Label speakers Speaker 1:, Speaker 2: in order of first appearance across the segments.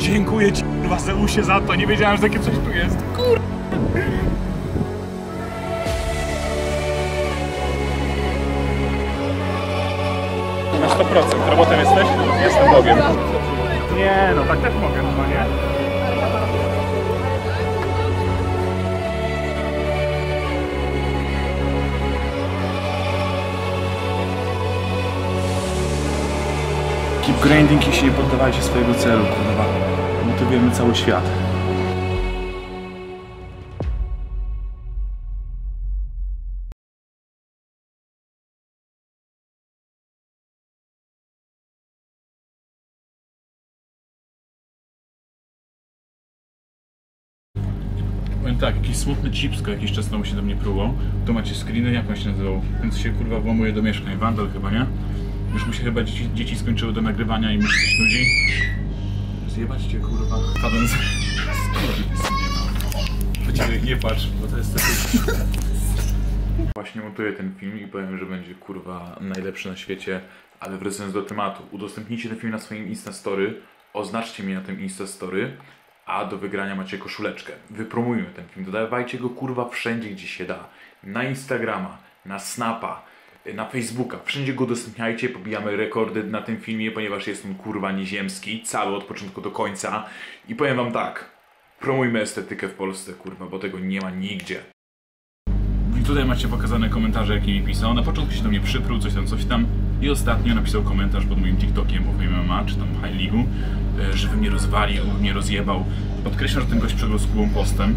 Speaker 1: Dziękuję ci, kurwa, Zeusie, za to. Nie wiedziałem, że takie coś tu jest. Kurwa. Na 100%. Robotem jesteś? Jestem Bogiem. Nie, no tak też mogę, no nie? Keep grinding, jeśli nie poddawajcie swojego celu, kurwa. Motywujemy cały świat. Powiem tak, jakiś smutny chipsko jakiś czas temu się do mnie próbował. Tu macie screeny, jak on się nazywał? Ten co się kurwa włamuje do mieszkań, Wandal chyba, nie? Już mu się chyba dzieci skończyły do nagrywania i mu się coś nudzi. Zjebać cię, kurwa. Padłem z... nie patrz, bo to jest taki... Właśnie montuję ten film i powiem, że będzie, kurwa, najlepszy na świecie. Ale wracając do tematu, udostępnijcie ten film na swoim Instastory, oznaczcie mnie na tym Instastory, a do wygrania macie koszuleczkę. Wypromujmy ten film, dodawajcie go, kurwa, wszędzie, gdzie się da. Na Instagrama, na Snapa, na Facebooka, wszędzie go udostępniajcie, pobijamy rekordy na tym filmie, ponieważ jest on, kurwa, nieziemski, cały od początku do końca. I powiem wam tak, promujmy estetykę w Polsce, kurwa, bo tego nie ma nigdzie. I tutaj macie pokazane komentarze, jakie mi pisał. Na początku się do mnie przyprół, coś tam. I ostatnio napisał komentarz pod moim TikTokiem o Fame MMA, czy tam High League'u, żeby mnie rozwalił, mnie rozjebał. Podkreślam, że ten gość przegrał z Kubą Postem.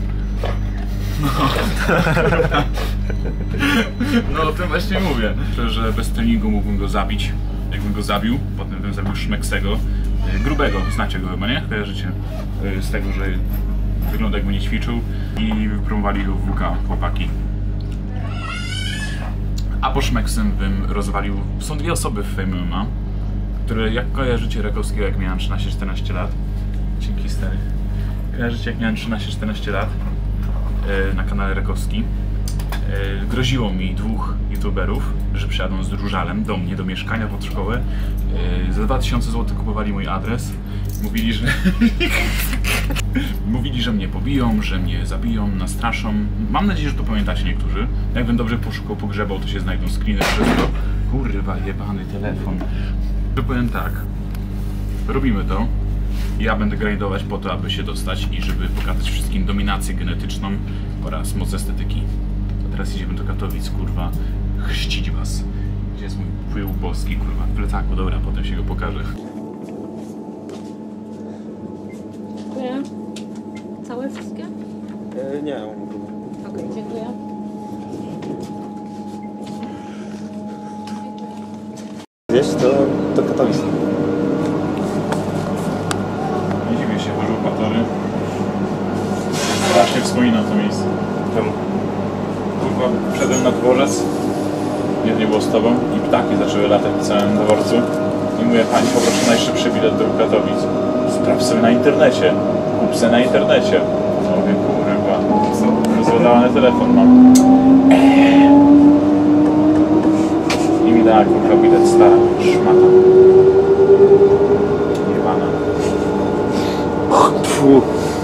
Speaker 1: No o tym właśnie mówię. Że bez treningu mógłbym go zabić. Jakbym go zabił, potem bym zabił Szmeksego. Grubego, znacie go chyba, nie? Kojarzycie? Z tego, że wygląda jakby nie ćwiczył. I wypromowali go w WK, chłopaki. A po Szmeksem bym rozwalił... Są dwie osoby w Fame MMA, które, jak kojarzycie Rakowskiego, jak miałem 13-14 lat. Dzięki, stary. Kojarzycie, jak miałem 13-14 lat na kanale Rakowski. Groziło mi dwóch youtuberów, że przyjadą z Różalem do mnie, do mieszkania pod szkołę. Za 2000 zł kupowali mój adres. Mówili, że... Mówili, że mnie pobiją, że mnie zabiją, nastraszą. Mam nadzieję, że to pamiętacie niektórzy. Jakbym dobrze poszukał, pogrzebał, to się znajdą screeny wszystko. Kurwa, jebany telefon. To powiem tak. Robimy to. Ja będę grindować po to, aby się dostać i żeby pokazać wszystkim dominację genetyczną oraz moc estetyki. To teraz idziemy do Katowic, kurwa, chrzcić was. Gdzie jest mój pył boski, kurwa, w plecaku. Dobra, potem się go pokażę.
Speaker 2: Dziękuję. Całe wszystkie?
Speaker 3: Nie.
Speaker 2: Okej, dziękuję.
Speaker 3: Wiesz, to Katowice.
Speaker 1: Nie dziwię się, chodził patory. Strasznie wspominam to miejsce.
Speaker 3: Czemu?
Speaker 1: Kurwa, wszedłem na dworzec, nie było z tobą i ptaki zaczęły latać w całym dworcu. I mówię, pani, poproszę najszybszy bilet do Katowic. Sprawdź sobie na internecie. Kup sobie na internecie. Mówię, kurwa, co? Rozładowany telefon mam. I mi dała, kurwa, bilet, stara szmata. Jebana.
Speaker 3: Tfu.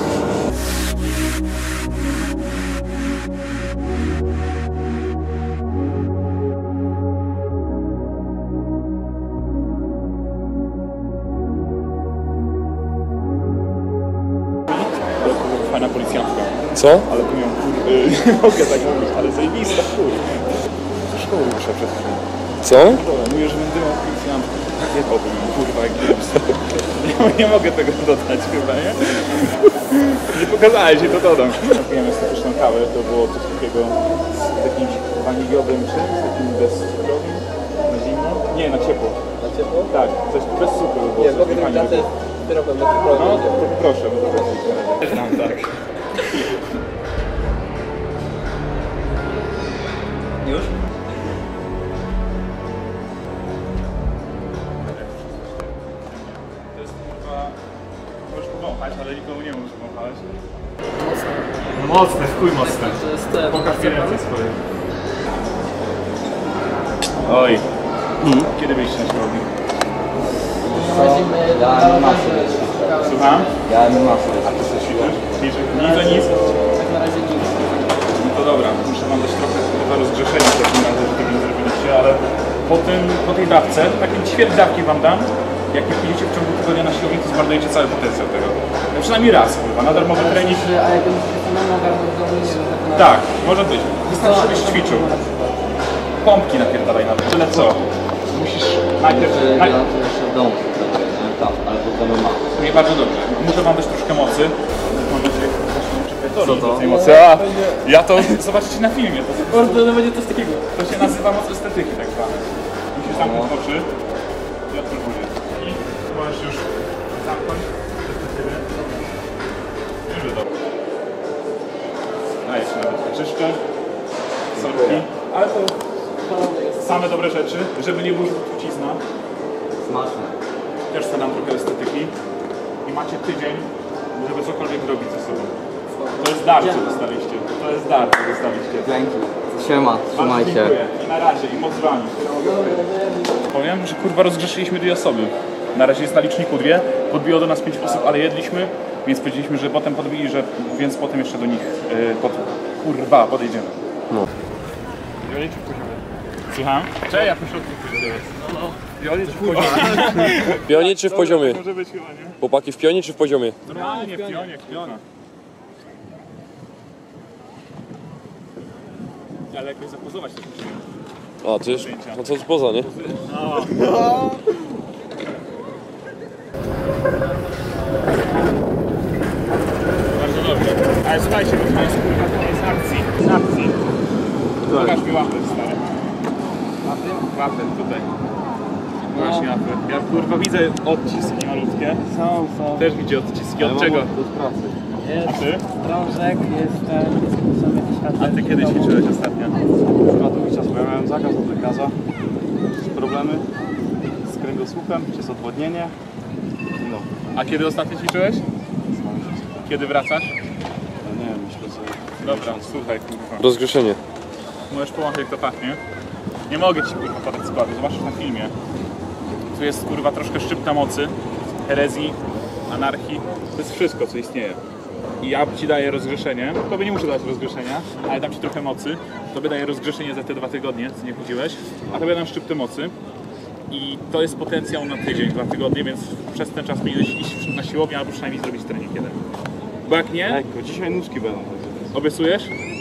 Speaker 1: Fajna policjantka.
Speaker 3: Co?
Speaker 1: Ale tu ją nie mogę tak mówić, ale zajebista, kurwa. Do szkoły muszę przed chwilą.
Speaker 3: Co?
Speaker 1: Dobra, mówię, że będę miał policjantkę. Jebałbym ją, kurwa, jak nie mogę tego dodać chyba, nie? Nie pokazałeś i to dodam. Pijemy estetyczną kawę, to było coś takiego z jakimś waniliowym czymś, takim bezcukrowym, na zimno. Nie, na ciepło.
Speaker 3: Na ciepło?
Speaker 1: Tak, coś bez cukru było.
Speaker 3: Nie, mogę zrobić latte z syropem na cukru.
Speaker 1: No, to proszę, bo to też znam, tak.
Speaker 3: Już?
Speaker 1: To jest kurwa... Możesz powąchać, ale nikomu nie możesz powąchać. No mocne, w chuj mocne.
Speaker 3: To jest ten...
Speaker 1: Pokaż mi ręce swoje. Oj. Kiedy byliście na siłowni?
Speaker 4: Ja MMA sobie ćwiczę.
Speaker 1: Słucham?
Speaker 4: Ja MMA sobie
Speaker 1: A ty co ćwiczysz? Nic za nic?
Speaker 4: Tak na razie nic.
Speaker 1: No to dobra, muszę wam dać trochę chyba rozgrzeszenia w takim razie, że tego nie zrobiliście, ale po tej dawce, takiej ćwierć dawki wam dam, jak nie pójdziecie w ciągu tygodnia na siłownię, to zmarnujecie cały potencjał tego. No, przynajmniej raz, kurwa, na darmowy trening.
Speaker 4: A jak bym się samemu ogarnął w domu, nie wiem, tak na...
Speaker 1: Tak, może być. Wystarczy, żebyś ćwiczył. Pompki napierdalaj nawet, tyle co. Musisz najpierw...
Speaker 4: Ja to jeszcze w domu nie? Tam, albo w MMA.
Speaker 1: Nie, bardzo dobrze. Muszę wam dać troszkę mocy.
Speaker 4: Co to?
Speaker 1: Tej mocy. A, ja to zobaczycie na filmie. To będzie coś takiego. To się nazywa moc estetyki tak zwane. Musisz zamknąć oczy i odpróbuję. I możesz już zamknąć perspektywę. Już dobrze. Dajesz nawet czyszczę, sorki, ale to same dobre rzeczy, żeby nie było trucizna.
Speaker 4: Smaczne.
Speaker 1: Też chcę nam trochę estetyki i macie tydzień, żeby cokolwiek robić ze sobą. To jest dar, co dostaliście. To jest dar, co dostaliście.
Speaker 4: Dzięki. Siema,
Speaker 1: Bardzo
Speaker 4: trzymajcie.
Speaker 1: dziękuję. I na razie, i moc z wami. Powiem, że kurwa rozgrzeszyliśmy 2 osoby. Na razie jest na liczniku 2, podbiło do nas 5 osób, ale jedliśmy, więc powiedzieliśmy, że potem podbili, więc potem jeszcze do nich kurwa podejdziemy.
Speaker 3: No.
Speaker 1: Wiolie czy w poziomie? Słucham? Cześć, ja po środku pójdę. Wiolie czy w poziomie?
Speaker 5: W pionie czy w poziomie?
Speaker 1: Może być chyba, nie?
Speaker 5: Chłopaki w pionie czy w poziomie?
Speaker 1: Normalnie, w pionie, w pionie. Ale jakoś zapozować też musimy.
Speaker 5: A, ty już, no co poza, nie?
Speaker 1: Bardzo dobrze. Ale słuchajcie, bo to jest kurwa koniec akcji. Z akcji. Pokaż mi łapę, stary. Łapę tutaj. Pokaż mi łapę. Ja kurwa widzę odciski malutkie.
Speaker 6: Są.
Speaker 1: Też widzę odciski. Od czego? A
Speaker 6: Jest
Speaker 1: ty?
Speaker 6: drążek, są jakieś
Speaker 1: A ty kiedy ćwiczyłeś ostatnio?
Speaker 6: Na długi czas, bo ja miałem zakaz od lekarza. Problemy z kręgosłupem, jest odwodnienie. No,
Speaker 1: A kiedy ostatnio ćwiczyłeś? Kiedy wracasz?
Speaker 6: no nie wiem, myślę, że...
Speaker 1: Dobra, słuchaj kurwa.
Speaker 5: Rozgrzeszenie.
Speaker 1: Możesz pomachać jak to pachnie. Nie mogę ci kurwa podać składu, zobaczysz na filmie. Tu jest kurwa troszkę szczypta mocy, herezji, anarchii. To jest wszystko co istnieje. I ja ci daję rozgrzeszenie. Tobie nie muszę dać rozgrzeszenia, ale dam ci trochę mocy. Tobie daję rozgrzeszenie za te 2 tygodnie, co nie chodziłeś. A tobie dam szczyptę mocy. I to jest potencjał na tydzień, 2 tygodnie, więc przez ten czas powinieneś iść na siłownię albo przynajmniej zrobić trening jeden. Bo jak nie,
Speaker 6: Lekko, dzisiaj nóżki będą.
Speaker 1: obiecujesz?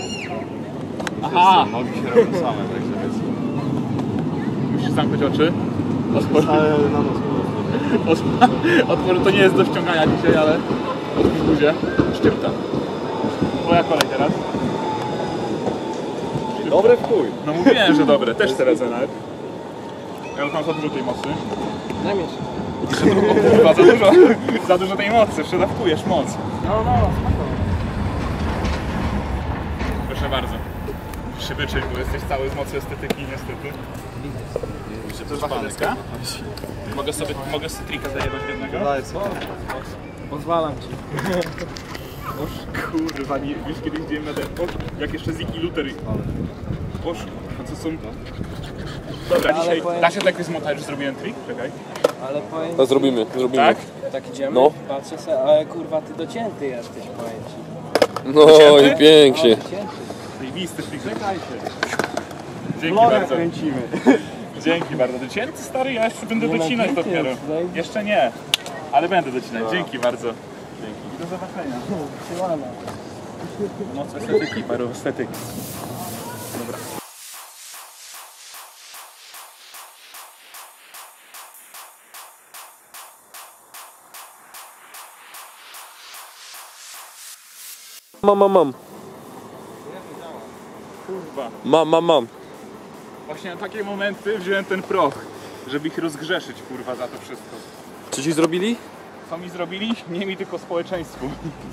Speaker 6: Aha! Nogi się robią same, także jest.
Speaker 1: Musisz zamknąć oczy.
Speaker 6: Ale na nos po prostu.
Speaker 1: Otworzę, to nie jest do ściągania dzisiaj, ale otwórz buzię. Szczypta. Twoja kolej teraz.
Speaker 6: Dobre w chuj.
Speaker 1: No mówiłem, że dobre. Też teraz nawet. Ja już mam za dużo tej mocy.
Speaker 4: Zajmiesz.
Speaker 1: Kurwa, za dużo tej mocy. Przedawkujesz moc.
Speaker 4: No,
Speaker 1: Proszę bardzo. Musisz się wyczuć, bo jesteś cały z mocy estetyki niestety. To jest wasza deska? Mogę sobie trika zajebać w jednego?
Speaker 6: Daj co?
Speaker 4: Pozwalam ci.
Speaker 1: Oż kurwa, nie, już kiedyś widziałem na ten... Oż, jak jeszcze Ziki Luther. Oż, a co są... Dobra,
Speaker 4: Ale
Speaker 1: dzisiaj...
Speaker 4: powiem-
Speaker 1: Da się tak zmontać, że zrobiłem trik? Czekaj.
Speaker 4: Ale powiem
Speaker 5: To zrobimy.
Speaker 1: Tak?
Speaker 4: tak idziemy,
Speaker 5: No.
Speaker 4: patrzę sobie, ale kurwa ty docięty jesteś, powiem ci.
Speaker 5: No i pięknie.
Speaker 4: Docięty.
Speaker 1: Zajebisty trik. Dzięki bardzo.
Speaker 6: kręcimy.
Speaker 1: Dzięki bardzo. Docięty stary, ja jeszcze będę
Speaker 4: Nie no,
Speaker 1: docinać
Speaker 4: pięknie
Speaker 1: dopiero.
Speaker 4: jest, zajebiście.
Speaker 1: Jeszcze nie, ale będę docinać. Dzięki bardzo. Dzięki. Do zobaczenia.
Speaker 4: Siłana.
Speaker 1: Moc estetyki, paru estetyki. Dobra.
Speaker 5: Mam.
Speaker 1: Kurwa.
Speaker 5: Mam.
Speaker 1: Właśnie na takie momenty wziąłem ten proch, żeby ich rozgrzeszyć, kurwa, za to wszystko.
Speaker 5: Co ci zrobili?
Speaker 1: Co mi zrobili? Nie mi, tylko społeczeństwu.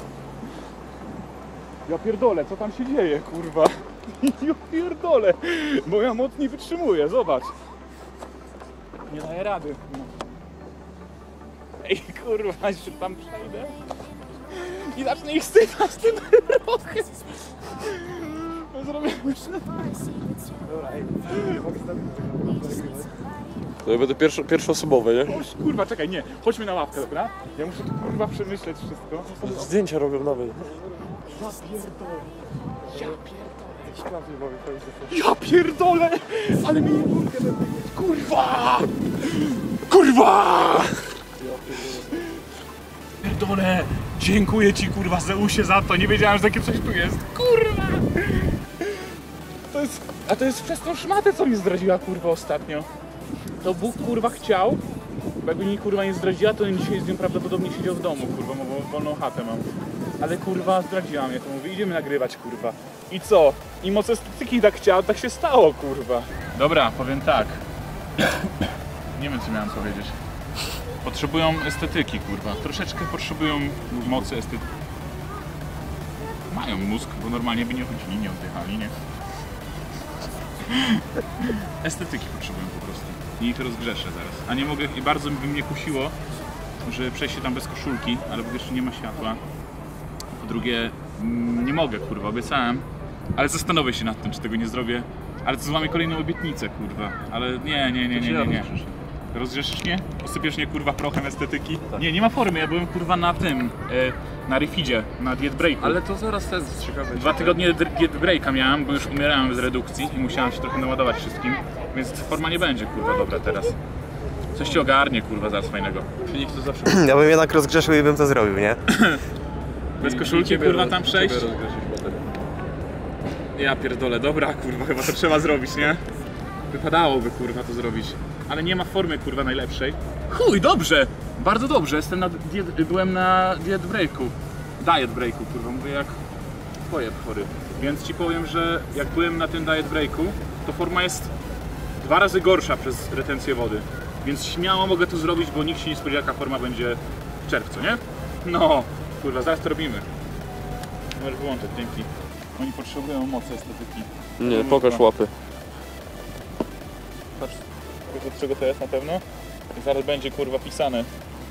Speaker 1: Ja pierdolę, co tam się dzieje, kurwa? Ja pierdolę, moja moc nie wytrzymuje, zobacz. Nie daję rady. Ej, kurwa, jeszcze tam przejdę i zacznę ich sypać tym prochem. Zrobię już. Dobra, ej, mogę
Speaker 5: To ja będę pierwszoosobowy, nie?
Speaker 1: Oś, kurwa, czekaj, nie. Chodźmy na ławkę, dobra? Ja muszę tu kurwa przemyśleć wszystko.
Speaker 5: Zdjęcia robią nawet.
Speaker 1: Ja pierdolę! Ale mi nie mogę. Kurwa! Kurwa! Pierdolę! Dziękuję ci kurwa Zeusie za to, nie wiedziałem, że takie coś tu jest. Kurwa! To jest przez tą szmatę, co mi zdradziła kurwa ostatnio. To Bóg kurwa chciał, bo jakby mi kurwa nie zdradziła, to dzisiaj z nią prawdopodobnie siedział w domu, kurwa, bo wolną chatę mam. Ale kurwa zdradziła mnie, to mówi, idziemy nagrywać kurwa. I co? I moc estetyki tak chciał, tak się stało kurwa. Dobra, powiem tak. Nie wiem co miałem powiedzieć. Potrzebują estetyki kurwa, troszeczkę potrzebują mocy estetyki. Mają mózg, bo normalnie by nie chodzili, nie oddychali, nie? Estetyki potrzebują po prostu. I ich rozgrzeszę zaraz. A nie mogę, i bardzo by mnie kusiło, że przejść się tam bez koszulki, ale po pierwsze nie ma światła. Po drugie, nie mogę kurwa, obiecałem. Ale zastanowię się nad tym, czy tego nie zrobię. Ale to złamię kolejną obietnicę kurwa. Ale nie. Rozgrzeszysz mnie? Posypiesz mnie kurwa prochem estetyki? Tak. Nie ma formy, ja byłem kurwa na tym, na Refidzie, na diet breaku.
Speaker 5: Ale to zaraz test ciekawe.
Speaker 1: 2 tygodnie diet breaka miałem, bo już umierałem z redukcji i musiałem się trochę naładować wszystkim. Więc forma nie będzie kurwa dobra teraz. Coś ci ogarnie kurwa zaraz fajnego.
Speaker 5: Czyli to zawsze...
Speaker 3: Ja bym jednak rozgrzeszył i bym to zrobił, nie?
Speaker 1: Bez koszulki kurwa tam przejść? Ja pierdolę, dobra kurwa, chyba to trzeba zrobić, nie? Wypadałoby kurwa to zrobić. Ale nie ma formy kurwa najlepszej. Chuj, dobrze! Bardzo dobrze, byłem na diet breaku. Diet breaku kurwa, mówię jak pojeb chory. Więc ci powiem, że jak byłem na tym diet breaku, to forma jest 2 razy gorsza przez retencję wody. Więc śmiało mogę to zrobić, bo nikt się nie spodziewa jaka forma będzie w czerwcu, nie? No, kurwa, zaraz to robimy. Możesz wyłączyć, dzięki. Oni potrzebują mocy estetyki.
Speaker 5: Nie, pokaż łapy.
Speaker 1: Patrz, od czego to jest na pewno? I zaraz będzie kurwa pisane.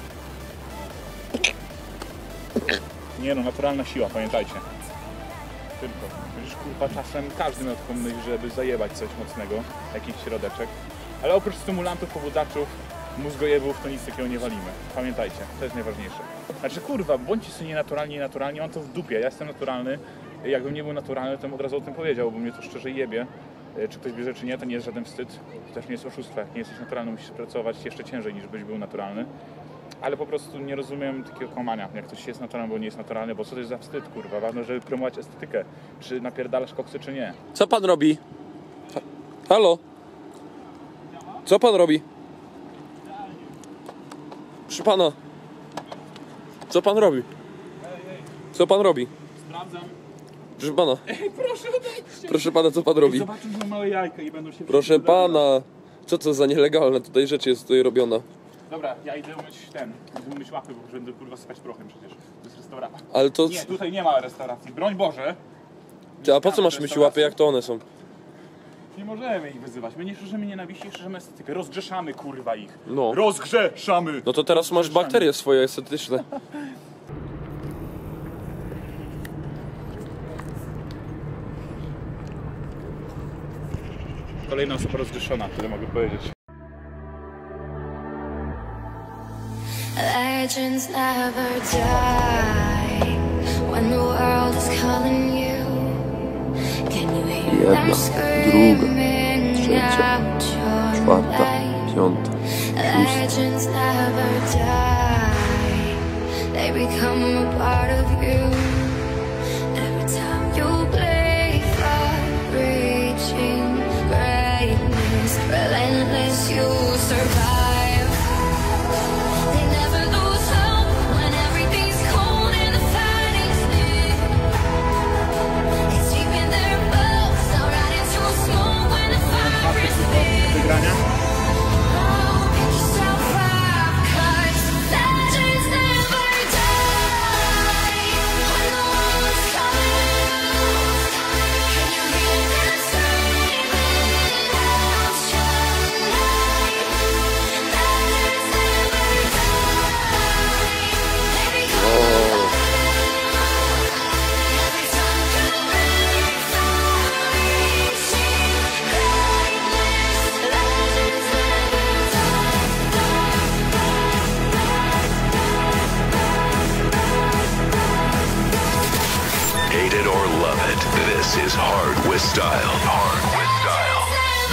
Speaker 1: Nie no, naturalna siła, pamiętajcie. Tylko. Przecież kurwa czasem każdy miał taką myśl, żeby zajebać coś mocnego, jakiś środeczek. Ale oprócz stymulantów, powodaczów, mózgojebów, to nic takiego nie walimy. Pamiętajcie, to jest najważniejsze. Znaczy kurwa, bądźcie sobie nienaturalni, mam to w dupie, ja jestem naturalny. Jakbym nie był naturalny, to bym od razu o tym powiedział, bo mnie to szczerze jebie. Czy ktoś bierze, czy nie, to nie jest żaden wstyd. To też nie jest oszustwo. Jak nie jesteś naturalny, musisz pracować jeszcze ciężej niż byś był naturalny. Ale po prostu nie rozumiem takiego kłamania, jak ktoś jest naturalny, bo nie jest naturalny, bo co to jest za wstyd, kurwa? Ważne, żeby promować estetykę. Czy napierdalasz koksy, czy nie.
Speaker 5: Co pan robi? Halo? Co pan robi? Proszę pana. Co pan robi? Co pan robi?
Speaker 1: Sprawdzam.
Speaker 5: Proszę pana.
Speaker 1: Ej, proszę odejdźcie.
Speaker 5: Proszę pana, co pan robi?
Speaker 1: Zobaczą, że mam małe jajka i będą się...
Speaker 5: Proszę pana. Co to za nielegalne tutaj rzecz jest tutaj robiona?
Speaker 1: Dobra, ja idę umyć łapy, bo będę kurwa sypać prochem przecież. To jest restauracja.
Speaker 5: Ale to...
Speaker 1: Nie, tutaj nie ma restauracji. Broń Boże.
Speaker 5: Ty, a po co masz myć łapy, jak to one są?
Speaker 1: Nie możemy ich wyzywać. My nie szerzymy nienawiści, szerzymy estetykę. Rozgrzeszamy kurwa ich.
Speaker 5: No.
Speaker 1: Rozgrzeszamy!
Speaker 5: No to teraz masz bakterie swoje estetyczne.
Speaker 1: Kolejna osoba rozgrzeszona, tyle mogę powiedzieć.
Speaker 7: Legends never die when the world is calling you. Can you hear them screaming out your name? Legends never die. They become a part of you. Every time you play for reaching greatness, relentless you survive.
Speaker 1: Wygrania?
Speaker 8: style. Hard with style.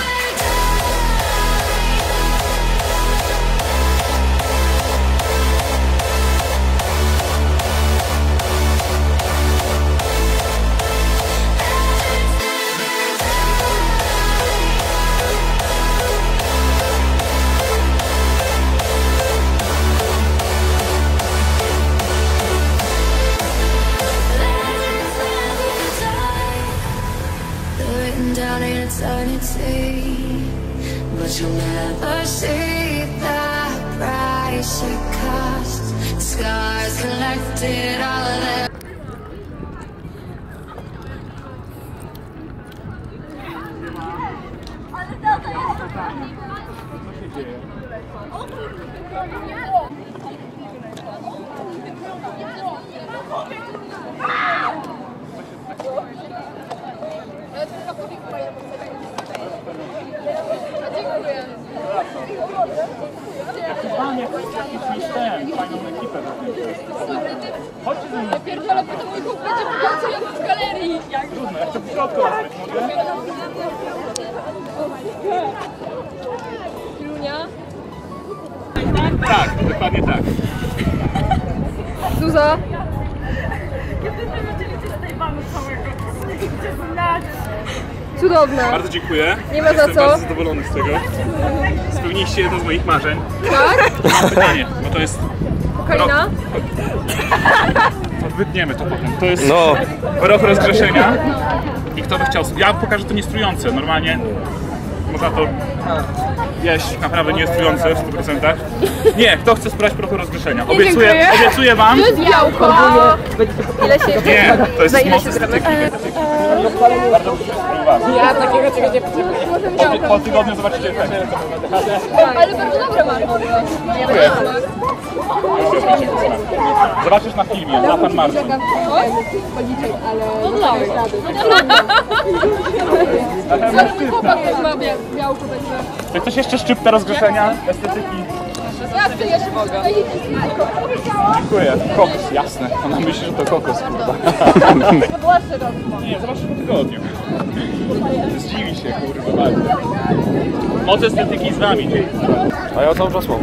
Speaker 7: Down in eternity, but you'll never see the price it costs. Scars collected, all of them.
Speaker 2: Ja pierdolę, bo to mój chłop będzie pracujący w galerii.
Speaker 6: Trudno, ja chcę w środku zostać, mogę?
Speaker 2: Ilunia?
Speaker 6: Tak, dokładnie tak.
Speaker 2: Zuza? Cudowne.
Speaker 6: Bardzo dziękuję.
Speaker 2: Nie ma za
Speaker 6: Jestem
Speaker 2: co.
Speaker 6: bardzo zadowolony z tego. Spełniliście jedno z moich marzeń.
Speaker 2: Tak?
Speaker 6: Mam pytanie, bo to jest...
Speaker 2: Kokaina?
Speaker 6: Wytniemy to potem. To jest
Speaker 3: No.
Speaker 6: rok rozgrzeszenia. I kto by chciał... Ja pokażę to niestrujące. Normalnie można to jeść naprawdę niestrujące w 100%. Nie, kto chce spróbować prochu rozgrzeszenia? Obiecuję wam.
Speaker 2: To jest białko. Ile się jeszcze?
Speaker 6: Nie, to jest
Speaker 2: Za ile
Speaker 6: moc
Speaker 2: się gramy?
Speaker 6: estetyki. Bardzo muszę spróbować.
Speaker 2: Ja takiego czegoś nie potrzebuję.
Speaker 6: Po tygodniu zobaczycie efekt.
Speaker 2: Ale bardzo dobre masz.
Speaker 6: Dziękuję. Zobaczysz na filmie, na pan Marcin.
Speaker 2: No dobra. Chłopak też ma białko będzie.
Speaker 6: Czy ktoś jeszcze szczypta rozgrzeszenia, estetyki?
Speaker 2: Ja chcę jeszcze mogę.
Speaker 6: Dziękuję. Kokos, jasne. Ona myśli, że to kokos, kurwa. Nie, zobaczysz po tygodniu. Zdziwi się, kurwa, bardzo. Moc estetyki z wami.
Speaker 3: A ja cały czas mam.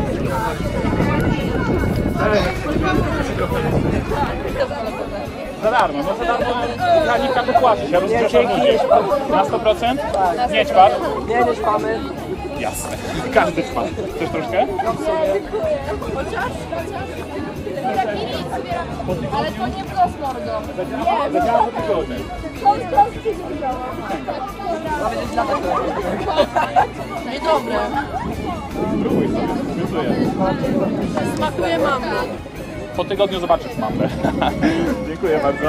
Speaker 6: Za darmo, no za darmo ja nikt tak płacić, ja rozgrzeszam ludzi. Na 100%? Nie ćpać?
Speaker 4: Nie, nie szpamy.
Speaker 6: Jasne. Każdy ćpa. Chcesz troszkę?
Speaker 2: Ale to nie było z mordą.
Speaker 6: Zadziała po tygodniu.
Speaker 2: Niedobre.
Speaker 6: Spróbuj sobie, obiecuję.
Speaker 2: Smakuje mamą.
Speaker 6: Po tygodniu zobaczysz mamę. Dziękuję bardzo.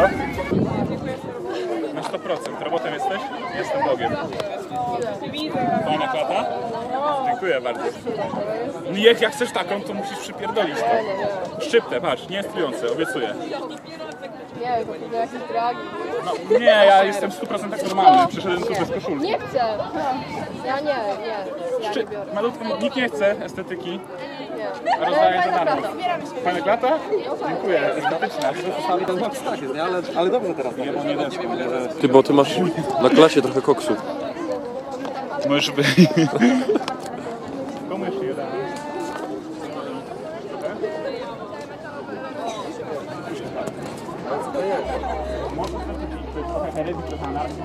Speaker 6: Na 100%. Robotem jesteś? Jestem Bogiem. Fajna klata? Dziękuję bardzo. Jak chcesz taką, to musisz przypierdolić to. Szczyptę, patrz, nie jest trujące, obiecuję.
Speaker 2: Nie, to jakieś dragi.
Speaker 6: No, nie, ja jestem w 100% normalny. Przyszedłem tu bez koszulki.
Speaker 2: Nie chcę. Ja nie. Ja nie biorę.
Speaker 6: Malutko, nikt nie chce estetyki.
Speaker 2: Nie.
Speaker 6: A rozdaję za
Speaker 2: Fajna
Speaker 6: darmo.
Speaker 2: klata.
Speaker 6: Fajna klata? Dziękuję, estetyczna.
Speaker 3: Ale dobrze teraz.
Speaker 6: Ja mam jeden spokój, że...
Speaker 5: Ty, bo ty masz na klasie trochę koksu.
Speaker 6: Możesz by... Komu jeszcze jeden? Może trochę herezji, trochę anarchii.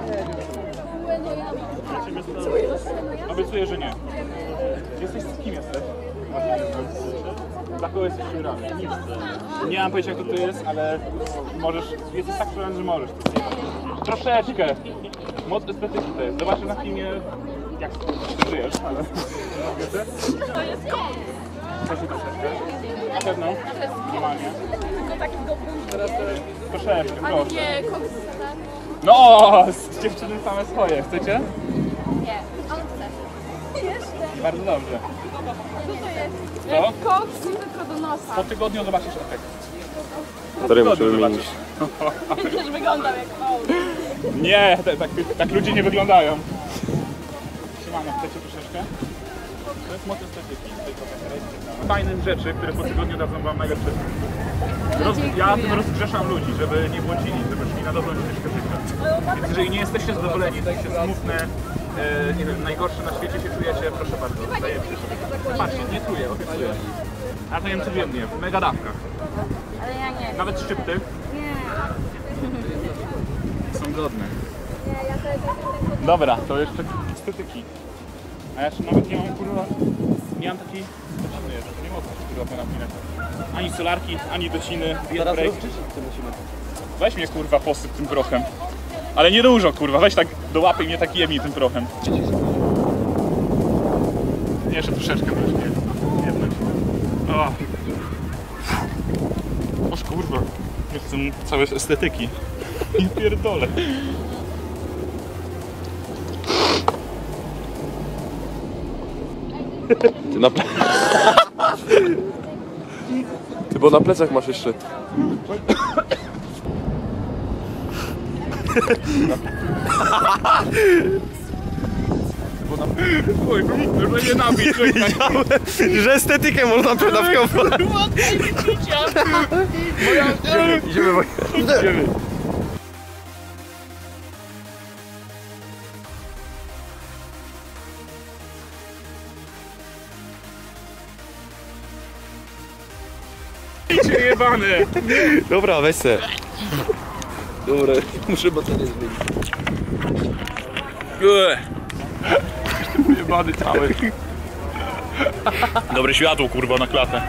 Speaker 6: Obiecuję, że nie. Jesteś z kim jesteś? Dla kogo jesteś szurami? Nie mam pojęcia, kto to jest, ale możesz... Jesteś tak szurany, że możesz. Troszeczkę. Moc estetyki to jest. Zobaczę na filmie, jak żyjesz, ale... To jest koks. Chcesz troszeczkę? Na pewno? Normalnie.
Speaker 2: Tylko taki do
Speaker 6: Troszeczkę, proszę.
Speaker 2: Nie, koks.
Speaker 6: No, z dziewczyny same swoje. Chcecie?
Speaker 2: Nie, on chce. Jeszcze.
Speaker 6: Bardzo dobrze.
Speaker 2: Co to jest?
Speaker 6: Co?
Speaker 2: Koks tylko do nosa.
Speaker 6: Po tygodniu zobaczysz efekt.
Speaker 5: Stary, muszę wymienić.
Speaker 2: Też wyglądał jak mały.
Speaker 6: Nie, tak ludzie nie wyglądają. Siemano, chcecie troszeczkę? To jest moc estetyki. Fajne rzeczy, które po tygodniu dadzą wam najlepsze. Ja tym rozgrzeszam ludzi, żeby nie błądzili, żeby szli na dobrą ścieżkę życia. Jeżeli nie jesteście zadowoleni, jesteście smutne, nie wiem, najgorsze na świecie się czujecie, proszę bardzo, daję się. Patrzcie, nie truję, obiecuję. A to jem codziennie, w mega dawkach.
Speaker 2: Ale ja nie.
Speaker 6: Nawet szczypty.
Speaker 2: Nie.
Speaker 6: Są godne. Dobra, to jeszcze estetyki. A ja jeszcze nawet nie mam kurwa, nie mam takiej dociny jeszcze, nie mogę się kurwa napinać. Ani solarki, ani dociny,
Speaker 3: Teraz
Speaker 6: break.
Speaker 3: rozczyścić to musimy.
Speaker 6: Weź mnie kurwa posyp tym prochem. Ale nie dużo kurwa, weź tak do łapy i mnie tak jemnij tym prochem. Jeszcze troszeczkę możesz jednąć. O. Oż kurwa, nie chcę całe estetyki. Nie pierdolę.
Speaker 5: Ty na Ty, bo na plecach masz jeszcze.
Speaker 6: Oj, że nie nabić,
Speaker 3: Że estetykę można przedawkować.
Speaker 6: Idziemy. Idźcie jebane!
Speaker 3: Dobra, weź se. Dobra, muszę baterię zmienić.
Speaker 6: Jebany cały. Dobre światło kurwa na klatę.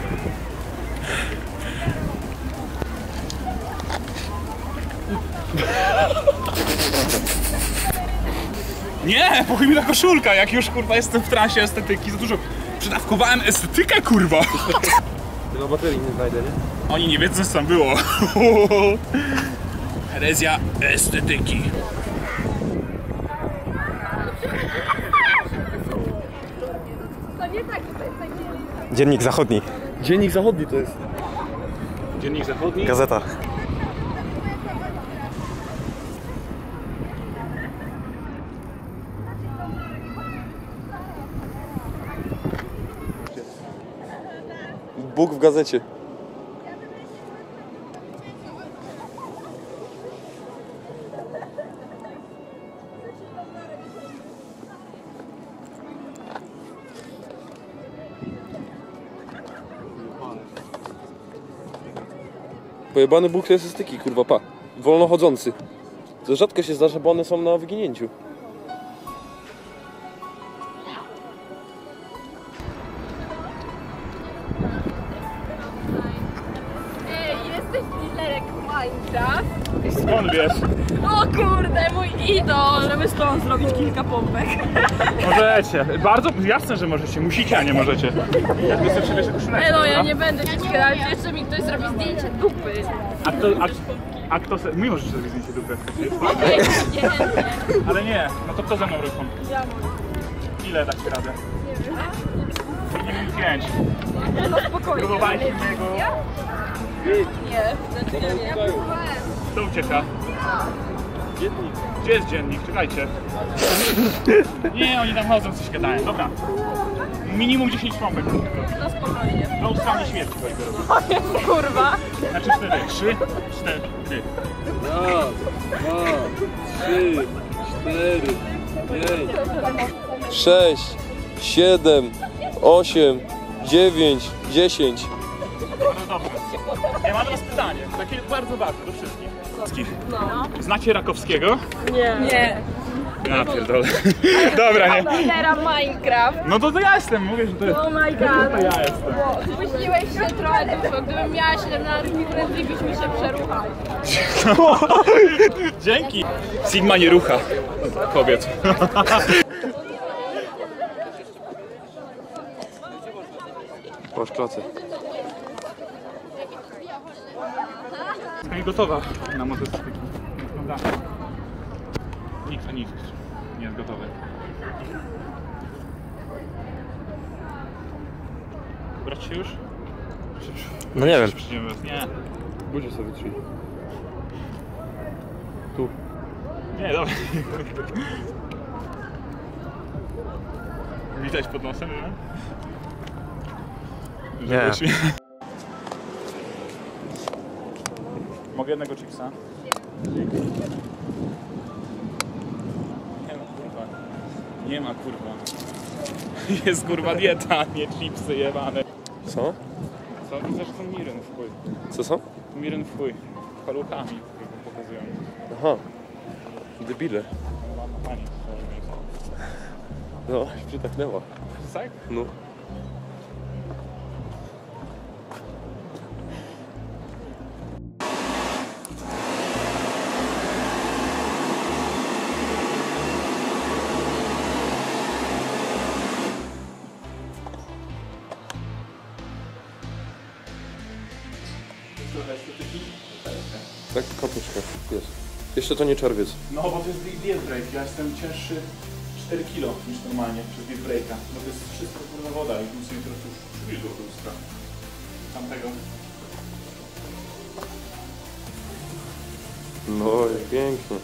Speaker 6: Nie, po chuj mi ta koszulka, jak już kurwa jestem w transie estetyki, za dużo przedawkowałem estetykę kurwa.
Speaker 3: Tylko baterii nie znajdę, nie?
Speaker 6: Oni nie wiedzą co tam było. Herezja estetyki.
Speaker 3: Dziennik Zachodni.
Speaker 5: Dziennik Zachodni to jest.
Speaker 6: Dziennik Zachodni.
Speaker 3: Gazeta.
Speaker 5: Bóg w gazecie. Pojebany Bóg to jest styki, kurwa, pa. Wolno chodzący. To rzadko się zdarza, bo one są na wyginięciu.
Speaker 2: Ej, jesteś dealerek Minecraft?
Speaker 6: Skąd wiesz?
Speaker 2: O kurde, mój idol! Żeby stąd zrobić kilka pompek.
Speaker 6: Możecie. Bardzo jasne, że możecie. Musicie, a nie możecie. Ja tylko sobie przebierzę koszuleczkę.
Speaker 2: Ej, no ja
Speaker 6: dobra?
Speaker 2: nie będę cię grać, jeszcze mi ktoś zrobi zdjęcie dupy.
Speaker 6: A kto se... My możesz sobie zdjęcie dupy.
Speaker 2: Okej, nie chętnie.
Speaker 6: Ale nie. No to kto ze mną ręką?
Speaker 2: Ja mogę.
Speaker 6: Ile tak radę? Minimum 5.
Speaker 2: No spokojnie.
Speaker 6: Próbowaliście mojego...
Speaker 2: Nie, znaczy nie, ja próbowałem.
Speaker 6: Kto ucieka? Dziennik. Gdzie jest dziennik? Czekajcie. Nie, oni tam chodzą, coś gadają. Dobra. Minimum 10 pompek.
Speaker 2: No spokojnie.
Speaker 6: Do ustanie śmierci go idę robić.
Speaker 2: O Jezu, kurwa.
Speaker 6: Znaczy 4. 3, 4.
Speaker 5: Raz, dwa, 3, 4, 5, 6, 7, 8, 9, 10.
Speaker 6: No dobrze. Ja mam teraz pytanie, takie bardzo ważne do wszystkich.
Speaker 2: No.
Speaker 6: Znacie Rakowskiego?
Speaker 2: Nie. Nie.
Speaker 6: Ja pierdolę. Dobra, nie.
Speaker 2: Dealera Minecraft.
Speaker 6: No to ja jestem, mówię, że to jest...
Speaker 2: Oh my god.
Speaker 6: To ja jestem.
Speaker 2: Spóźniłeś się trochę dużo. Gdybym miała 17 lat, prędzej byśmy się przeruchali.
Speaker 6: Dzięki. Sigma nie rucha kobiet.
Speaker 5: Po szklace.
Speaker 6: Jest nie gotowa na motocykliki. Prawda? Nikt nie jest gotowy. Brać się już?
Speaker 3: No nie wiem.
Speaker 6: Nie.
Speaker 5: Budzie sobie trzyj. Tu.
Speaker 6: Nie, dobra. Widać pod nosem, nie?
Speaker 3: Nie.
Speaker 6: Mogę jednego chipsa? Nie ma kurwa. Jest kurwa dieta, a nie chipsy jebane.
Speaker 5: Co?
Speaker 6: Co? Widzę, że są miren w chuj.
Speaker 5: Co są?
Speaker 6: Miren w chuj. Paluchami tylko pokazują.
Speaker 5: Aha. Debile.
Speaker 6: Pani.
Speaker 5: No, przytaknęła.
Speaker 6: Tak?
Speaker 5: No. Tak, kapeczka. Jest. Jeszcze to nie czerwiec.
Speaker 6: No bo to jest diet break. Ja jestem cięższy 4 kg niż normalnie przez diet breaka. No to jest wszystko kurwa woda i muszę mi trochę przybić do lustra. Tamtego.
Speaker 5: No, jak pięknie.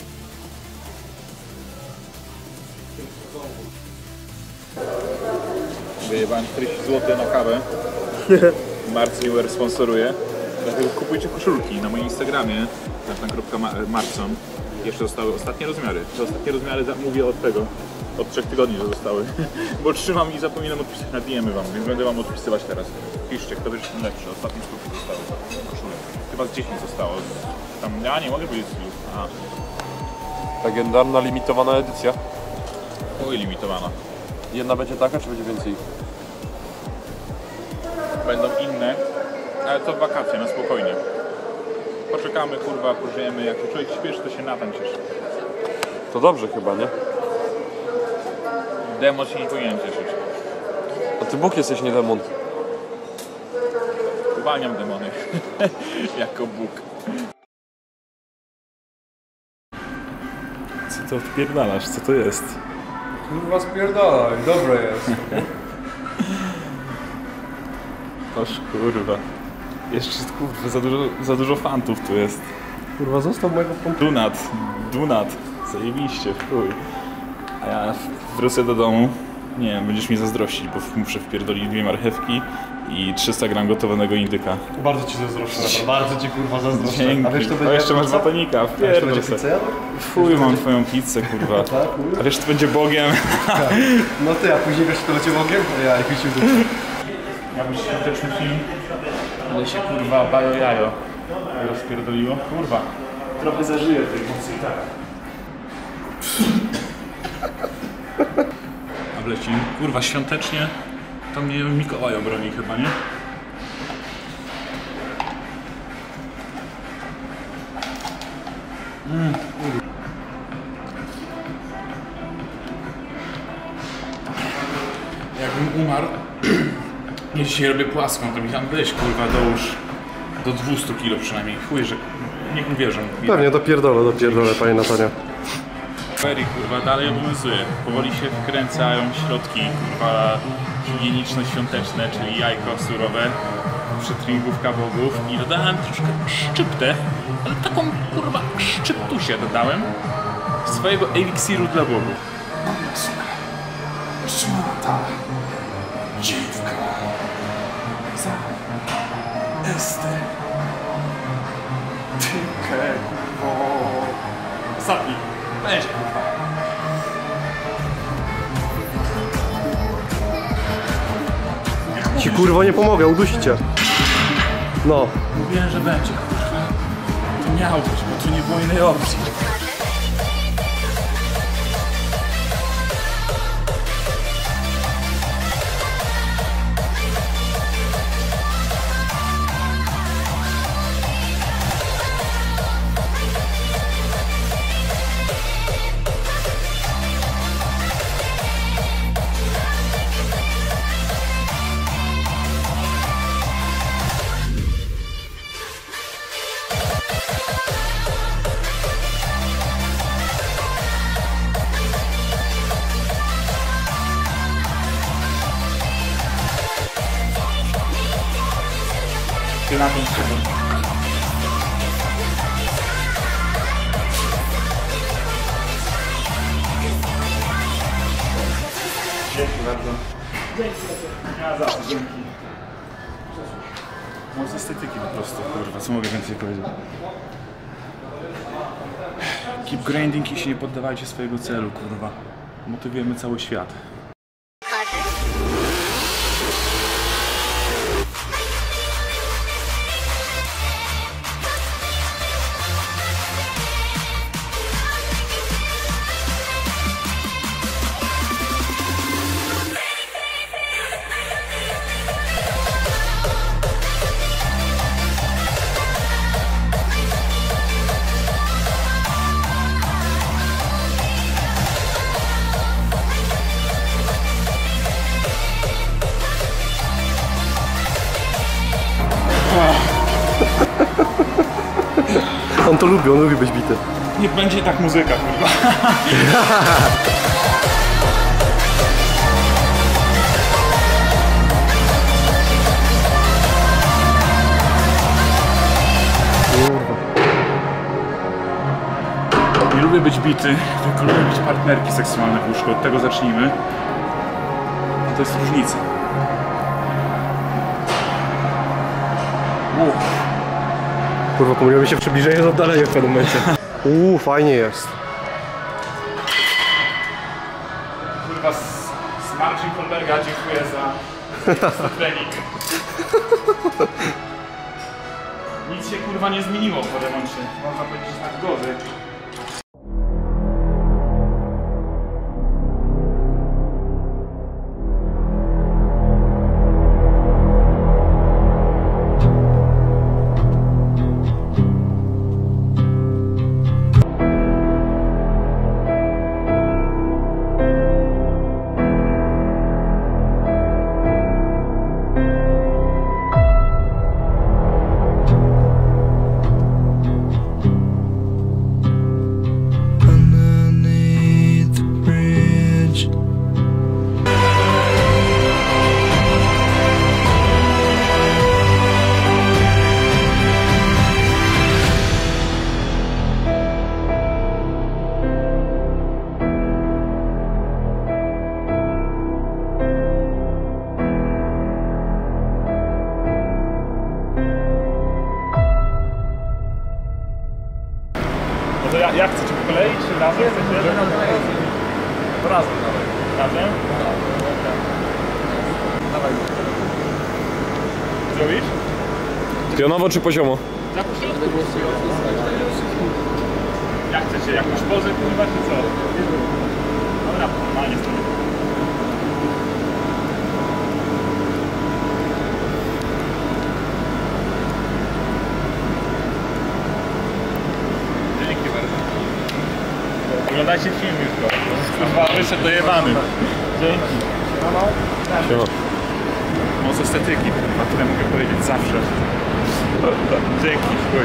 Speaker 6: Wyjebałem 40 zł na kawę. Marc Newer sponsoruje. Dlatego kupujcie koszulki na moim Instagramie @marcon. Jeszcze zostały ostatnie rozmiary. Te ostatnie rozmiary mówię od tego. Od 3 tygodni, że zostały. Bo trzymam i zapominam odpisać na DM-y wam, więc będę wam odpisywać teraz. Piszcie, kto wyszedł lepszy. Ostatnie sztuki zostały. Koszulek. Chyba z 10 zostało. Tam, ja nie mogę powiedzieć z ilu.
Speaker 5: Legendarna, limitowana edycja.
Speaker 6: Oj, limitowana.
Speaker 5: Jedna będzie taka, czy będzie więcej?
Speaker 6: Będą inne, ale to w wakacje, na spokojnie. Poczekamy, kurwa, pożyjemy. Jak się człowiek śpieszy, to się natańczysz.
Speaker 5: To dobrze chyba, nie?
Speaker 6: Demon się nie powinien cieszyć.
Speaker 5: A ty Bóg jesteś, nie demon.
Speaker 6: Uwalniam demony. Jako Bóg.
Speaker 1: Co to odpierdalasz? Co to jest?
Speaker 9: Kurwa spierdalaj, dobre jest.
Speaker 1: Oż kurwa. Jeszcze kurwa, za dużo fantów tu jest.
Speaker 9: Kurwa zostaw mojego punktu.
Speaker 1: Dunat. Zajebiście, chuj. A ja wrócę do domu. Nie wiem, będziesz mi zazdrościć, bo muszę wpierdolić 2 marchewki i 300 gram gotowanego indyka.
Speaker 9: Bardzo ci zazdroszczę, bardzo ci kurwa zazdroszczę.
Speaker 1: Dzięki.
Speaker 9: A wiesz, to
Speaker 1: A
Speaker 9: będzie
Speaker 1: jeszcze masz batonika, wpierdol se. Fuj, mam twoją pizzę, kurwa. A wiesz, to będzie Bogiem.
Speaker 9: No ty, a później wiesz, to lecie Bogiem? A ja jakiś udów.
Speaker 6: Miał być świąteczny film, ale się kurwa bajo jajo rozpierdoliło. Kurwa, trochę zażyję tej mocy i tak. A wleci, kurwa, świątecznie to mnie Mikołaj obroni chyba, nie? Jakbym umarł, ja dzisiaj robię płaską, to mi tam weź kurwa dołóż do 200 kg przynajmniej. Chuj, że niech mi wierzą.
Speaker 9: Pewnie, dopierdolę, panie Natania.
Speaker 6: Ferry kurwa dalej obowiązuje. Powoli się wkręcają środki kurwa higieniczno-świąteczne, czyli jajko surowe, przytringówka bogów i dodałem troszkę szczyptę, ale taką kurwa szczyptusię dodałem swojego eliksiru dla bogów.
Speaker 1: Szmata, dziwka, za Estę, tykę, kurwo. Zapnij, będzie kurwa.
Speaker 9: Ci kurwa nie pomogę, udusicie. No.
Speaker 6: Mówiłem, że będzie kurwa. To miało być, bo tu nie było innej opcji. Ty na tym trzeba. Dzięki bardzo. Dzięki. Ja zawsze dzięki. Moc estetyki po prostu, kurwa, co mogę więcej powiedzieć? Keep grinding i się nie poddawajcie swojego celu, kurwa. Motywujemy cały świat.
Speaker 9: On lubi być bity.
Speaker 6: Niech będzie tak muzyka, kurwa. Nie lubię być bity, tylko lubię być partnerki seksualne w łóżku. Od tego zacznijmy. To jest różnica.
Speaker 9: Kurwa, pomyliło mi się przybliżenie z oddalenia w pewnym momencie. Fajnie jest.
Speaker 6: Kurwa, z Marcin Kolberga dziękuję za trening. Nic się kurwa nie zmieniło po remoncie. Można powiedzieć, że tak gorzej. No to jak chcecie po kolei, czy razem? To razem. Razem? Dawaj. Zrobisz?
Speaker 5: Pionowo czy poziomo?
Speaker 6: Za pośrodku. Jak chcecie? Jakąś pozę kurwa, czy co? Dobra, normalnie stąd. Oglądajcie film już, kurwa, wyszedł dojebany. Dzięki.
Speaker 5: Siema.
Speaker 6: Moc estetyki, kurwa, tyle mogę powiedzieć zawsze. Dzięki, chuj.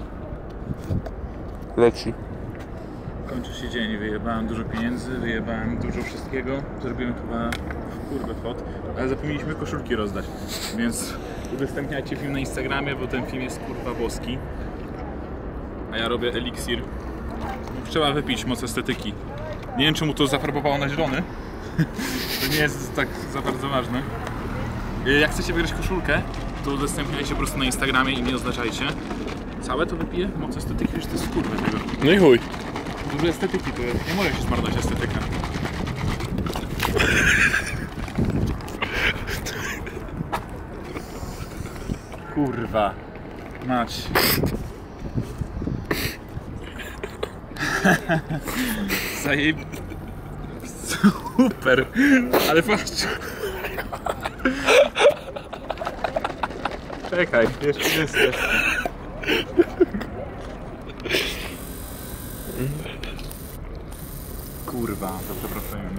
Speaker 5: Leci.
Speaker 6: Kończy się dzień, wyjebałem dużo pieniędzy, wyjebałem dużo wszystkiego. Zrobiłem chyba kurwę fot, ale zapomnieliśmy koszulki rozdać. Więc udostępniajcie film na Instagramie, bo ten film jest kurwa boski. A ja robię eliksir. Trzeba wypić moc estetyki. Nie wiem, czemu to zafarbowało na zielony. To nie jest tak za bardzo ważne. Jak chcecie wygrać koszulkę, to udostępniajcie po prostu na Instagramie i nie oznaczajcie. Całe to wypiję? Moc estetyki, już to jest kurwa tego.
Speaker 5: No i chuj.
Speaker 6: Dużo estetyki to jest. Nie może się zmarnować estetyka. Kurwa. Mać. Zajeb... Super. Ale patrz. Czekaj, jeszcze jest. Kurwa, to przepraszam.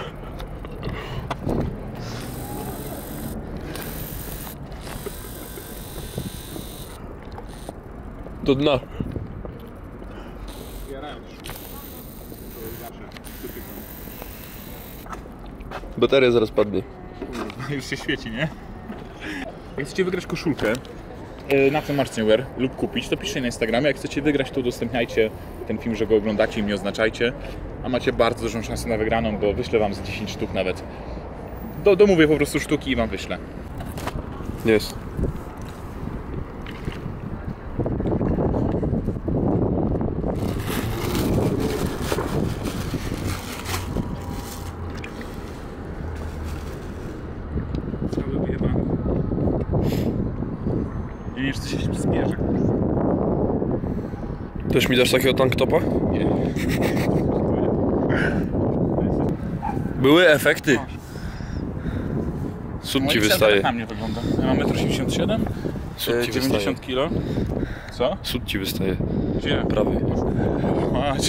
Speaker 5: Do dna. Bateria zaraz padnie.
Speaker 6: Kurwa, już się świeci, nie? Jak chcecie wygrać koszulkę, na co Marcinwear lub kupić, to piszcie na Instagramie. Jak chcecie wygrać, to udostępniajcie ten film, że go oglądacie i mnie oznaczajcie. A macie bardzo dużą szansę na wygraną, bo wyślę wam z 10 sztuk nawet. Domówię po prostu sztuki i wam wyślę.
Speaker 5: Jest.
Speaker 1: Nie wiem, czy to się zbierze.
Speaker 5: Też mi dasz takiego tanktopa?
Speaker 1: Nie.
Speaker 5: Były efekty. Sód ci wystaje.
Speaker 1: Tak na mnie wygląda. Ja mam 1,87 m.
Speaker 5: Sód ci
Speaker 1: 90 kg. Co?
Speaker 5: Sód ci wystaje.
Speaker 1: Gdzie?
Speaker 5: Prawy.
Speaker 1: Macie.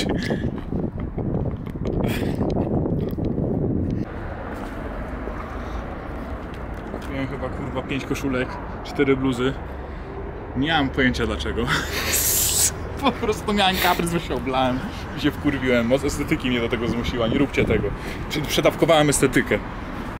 Speaker 1: Miałem chyba kurwa 5 koszulek, 4 bluzy. Nie mam pojęcia dlaczego. Po prostu miałem kaprys, bo się oblałem i się wkurwiłem. Moc estetyki mnie do tego zmusiła, nie róbcie tego. Przedawkowałem estetykę.